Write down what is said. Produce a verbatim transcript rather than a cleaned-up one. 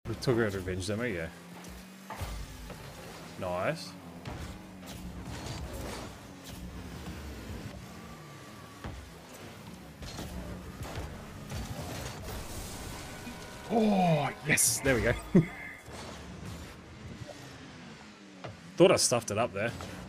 We took her revenge demo, yeah. Nice. Oh, yes! There we go. Thought I stuffed it up there.